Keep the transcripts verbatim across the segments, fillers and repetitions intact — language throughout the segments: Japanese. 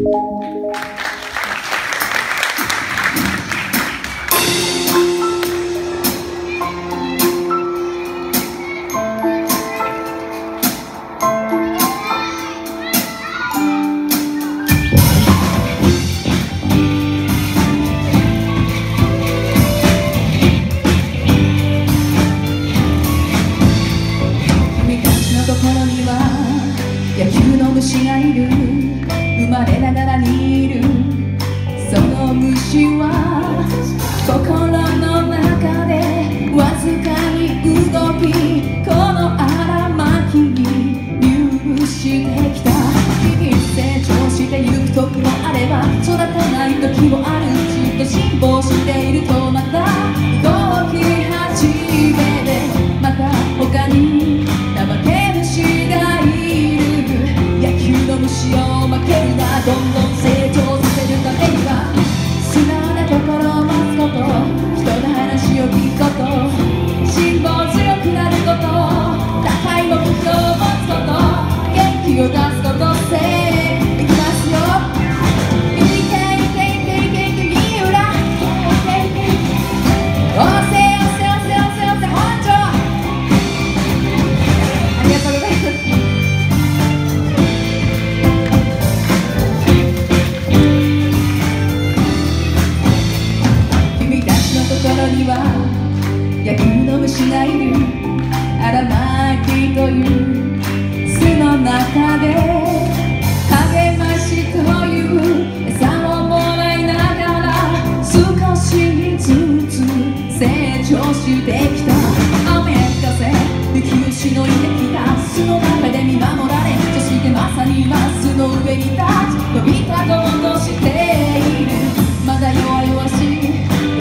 虫がいる、生まれながらにいる。その虫は心の中でわずかに動き、この荒巻に入してきた。日々成長してゆく時もあれば、育たない時もある。じっと辛抱しているとまた動き始めて、また他にナマケムシがいる。野球の虫を負けるな、どんどん成長させるためには素直な心を持つこと、人の話を聞くこと、辛抱強くなること、高い目標を持つこと、元気を出すこと、せーいきますよ。いけいけいけいけいけ三浦、おせおせおせおせおせ本庄、ありがとうございます。心には野球の虫がいる。荒巻という巣の中で励ましという餌をもらいながら少しずつ成長してきた。雨風雪をしのいできた巣の中で見守られ、そしてまさに今巣の上に立ち飛び立とうとしている。まだ弱々しい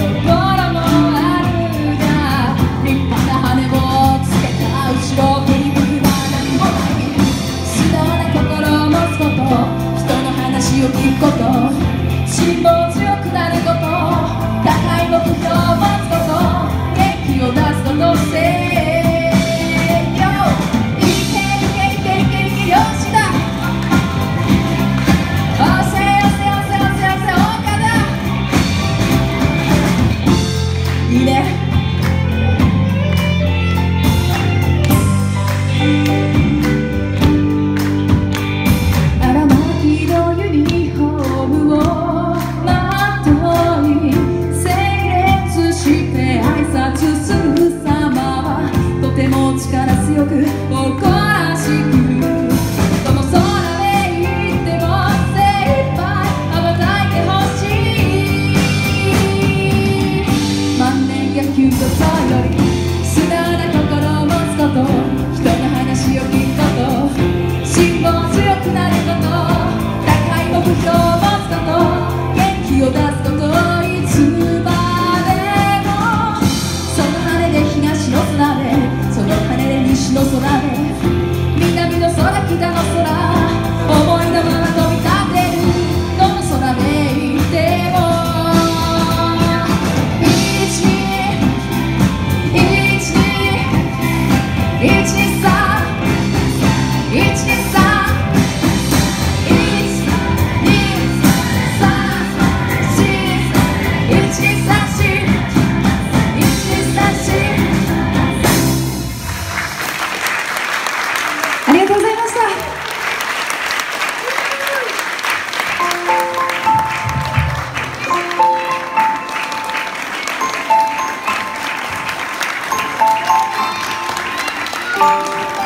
聞くこと、辛抱強くなること、高い目標を持つこと、元気を出すこと、せーよ、いけいけいけいけいけよしだ、おせおせおせおせおせ岡田、いいね。力強く誇らしく、どの空で行っても精一杯羽ばたいてほしい。万年野球とそより素直な心を持つこと、人の話を聞くこと、辛抱強くなること、高い目標を持つこと、元気を出すこと、いつまでもその羽で東の空で、その羽で西の空で、南の空北の空、思いのまま飛び立てる。どの空で行ってもいち、いち、いち、さん、いち、さん、いち、に、さん、し、いち、さん、し、いち、さん、し。ありがとうございました。 Thank you.